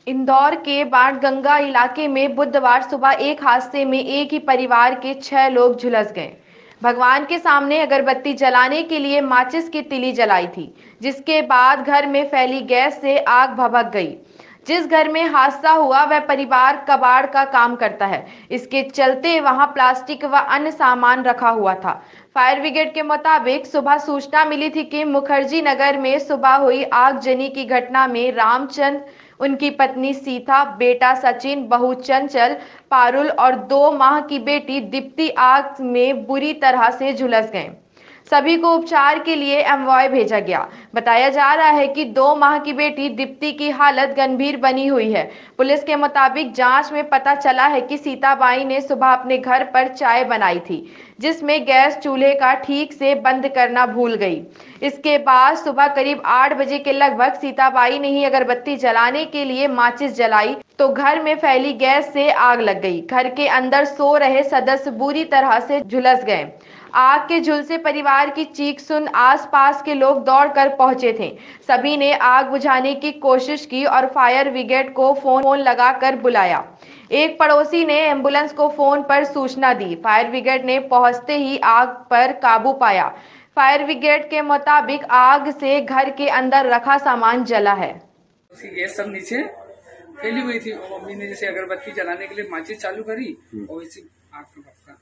इंदौर के बाणगंगा इलाके में बुधवार सुबह एक हादसे में एक ही परिवार के 6 लोग झुलस गए। भगवान के सामने अगरबत्ती जलाने के लिए माचिस की तीली जलाई थी, जिसके बाद घर में फैली गैस से आग भभक गई। जिस घर में हादसा हुआ वह परिवार कबाड़ का काम करता है। इसके चलते वहां प्लास्टिक व अन्य सामान रखा हुआ था। फायर ब्रिगेड के मुताबिक सुबह सूचना मिली थी कि मुखर्जी नगर में सुबह हुई आगजनी की घटना में रामचंद, उनकी पत्नी सीता, बेटा सचिन, बहू चंचल, पारुल और 2 माह की बेटी दीप्ति आग में बुरी तरह से झुलस गए। सभी को उपचार के लिए एमवाय भेजा गया। बताया जा रहा है कि 2 माह की बेटी दीप्ति की हालत गंभीर बनी हुई है। पुलिस के मुताबिक जांच में पता चला है कि सीताबाई ने सुबह अपने घर पर चाय बनाई थी, जिसमें गैस चूल्हे का ठीक से बंद करना भूल गई। इसके बाद सुबह करीब 8 बजे के लगभग सीताबाई ने ही अगरबत्ती जलाने के लिए माचिस जलाई तो घर में फैली गैस से आग लग गई। घर के अंदर सो रहे सदस्य बुरी तरह से झुलस गए। आग के झुलसे परिवार की चीख सुन आसपास के लोग दौड़कर पहुंचे थे। सभी ने आग बुझाने की कोशिश की और फायर ब्रिगेड को फोन लगाकर बुलाया। एक पड़ोसी ने एम्बुलेंस को फोन पर सूचना दी। फायर ब्रिगेड ने पहुंचते ही आग पर काबू पाया। फायर ब्रिगेड के मुताबिक आग से घर के अंदर रखा सामान जला है। गैस सब नीचे फैली हुई थी और मम्मी ने जैसे अगरबत्ती जलाने के लिए माचिस चालू करी और इसी आग का भड़का।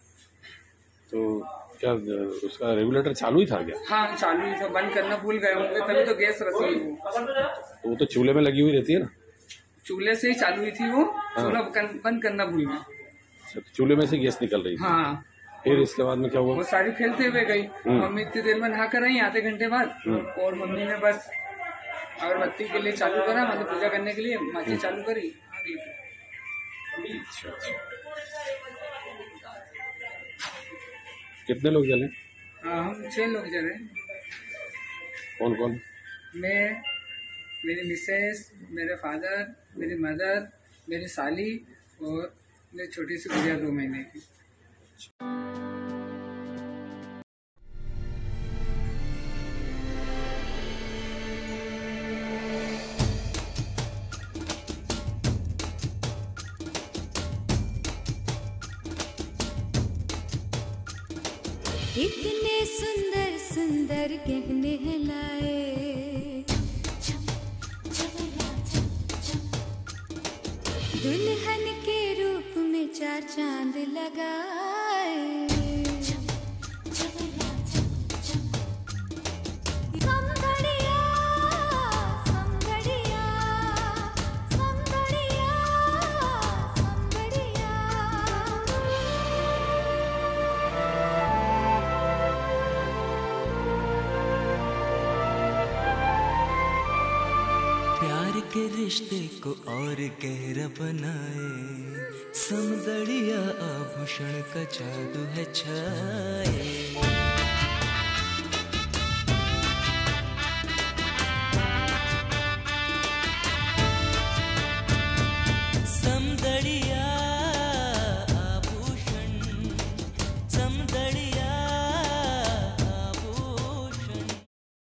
तो क्या उसका रेगुलेटर चालू ही था क्या? हाँ चालू ही था, बंद करना भूल गए होंगे तभी तो गैस रसी वो तो चूल्हे में लगी हुई रहती है ना? चूल्हे से ही चालू हुई थी वो। चूल्हा बंद करना भूल गए। चूल्हे में से गैस निकल रही थी। हाँ फिर इसके बाद में क्या हुआ? वो सारी फैलते हुए गई। मम्मी इतनी देर में नहा कर आई आधे घंटे बाद और मम्मी ने बस अगरबत्ती के लिए चालू करा, मतलब पूजा करने के लिए माचिस चालू करी, आ गई। अच्छा। कितने लोग जले? हम 6 लोग जले। कौन कौन? मैं, मेरी मिसेस, मेरे फादर, मेरी मदर, मेरी साली और मेरी छोटी सी गुड़िया 2 महीने की। इतने सुंदर सुंदर गहने हैं लाए, दुल्हन के रूप में 4 चांद लगाए। प्यार के रिश्ते को और गहरा बनाए, समदड़िया आभूषण का जादू है छाए।